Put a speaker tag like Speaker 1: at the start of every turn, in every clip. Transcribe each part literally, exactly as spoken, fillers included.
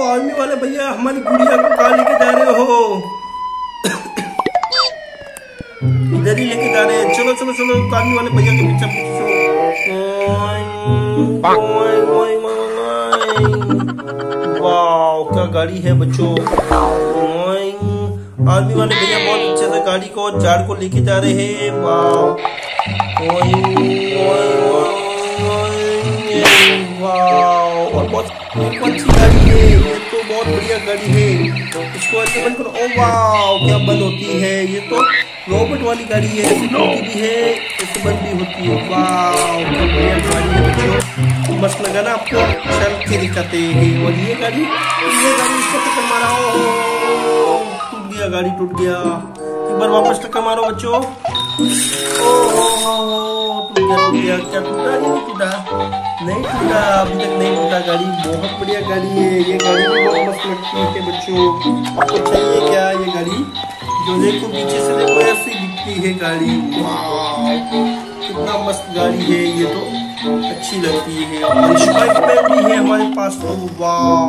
Speaker 1: Army वाले भैया हमारी गुड़िया को कहाँ लेके जा रहे हो? इधर ही लेके जा रहे हैं। चलो चलो चलो आर्मी वाले भैया के पीछे पीछे। वाह क्या गाड़ी है बच्चों। आर्मी वाले भैया बहुत अच्छे से गाड़ी को झाड़ को लेके जा रहे हैं। वाह और बहुत अच्छी गाड़ी है ये तो, बहुत बढ़िया गाड़ी है। इसको ऐसे बंद करो। ओ वाह क्या बंद होती है, ये तो रोबोट वाली गाड़ी है। ऐसे खुलती भी है, ऐसे बंद भी होती है। वाह क्या बढ़िया गाड़ी है बच्चों, मस्त लगा ना आपको? चल के दिखाते हैं। और ये गाड़ी ये गाड़ी इसको टक्कर मारा, टूट गया, गाड़ी टूट गया। एक बार वापस टक्कर मारो बच्चों। ओ टूट गया टूट गया। क्या टूटा? नहीं टूटा, नहीं टूटा, अभी तक नहीं टूटा। गाड़ी बहुत बढ़िया गाड़ी है, ये गाड़ी भी बहुत मस्त लगती है बच्चों। आपको चाहिए क्या ये गाड़ी? जो देखो पीछे से देखो ऐसी दिखती है गाड़ी। वाह कितना मस्त गाड़ी है ये तो, अच्छी लगती है। और स्पाइडरमैन भी है हमारे पास तो। वाह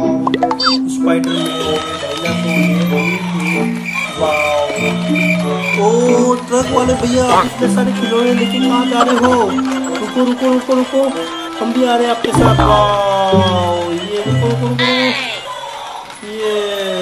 Speaker 1: स्पाइडरमैन, वाह। ओ ट्रक वाले भैया इतने सारे खिलौने लेके कहाँ जा रहे हो? रुको रुको रुको रुको, हम भी आ रहे हैं आपके साथ। वाह ये रुको रुको रुको ये,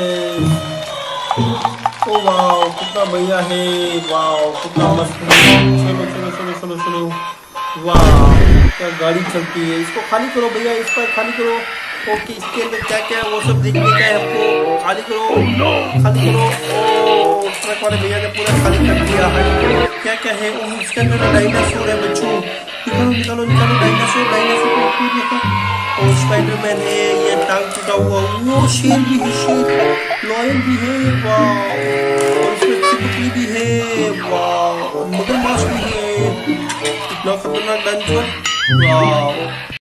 Speaker 1: ओ वाह कितना बढ़िया है। वाह कितना मस्त है। चलो चलो चलो चलो चलो। वाह क्या गाड़ी चलती है। इसको खाली करो भैया, इस पर खाली करो। ओके इसके अंदर क्या क्या है वो सब देखने का है आपको। खाली करो खाली करो। ओ ट्रक वाले भैया ने पूरा खाली कर दिया है। क्या क्या है? ओ इसके अंदर डायनासोर है बच्चों। निकालो निकालो निकालो डायनासोर, डायनासोर को कूद रखो। और स्पाइडरमैन है, ये टांग टूटा हुआ। वो शेर भी है, शेर लॉयल भी है। वाह और इसमें चिपकली भी है। वाह मगरमच्छ भी है। इतना खतरनाक डायनासोर। वाह